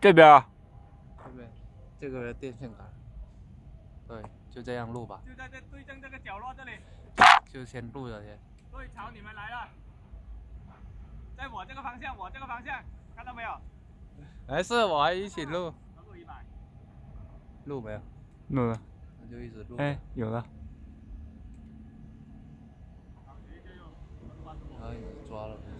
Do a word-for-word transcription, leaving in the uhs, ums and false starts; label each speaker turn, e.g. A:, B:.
A: 这边啊，
B: 这边这个电线杆，对，就这样录吧。
C: 就在这对正这个角落这里。
B: 就先录了先。
C: 对，朝你们来了，在我这个方向，我这个方向，看到没有？
B: 没事，我还一起录。
C: 录一百。
B: 录没有？
A: 录了。
B: 那就一直录。
A: 哎，有了。
B: 哎，抓了。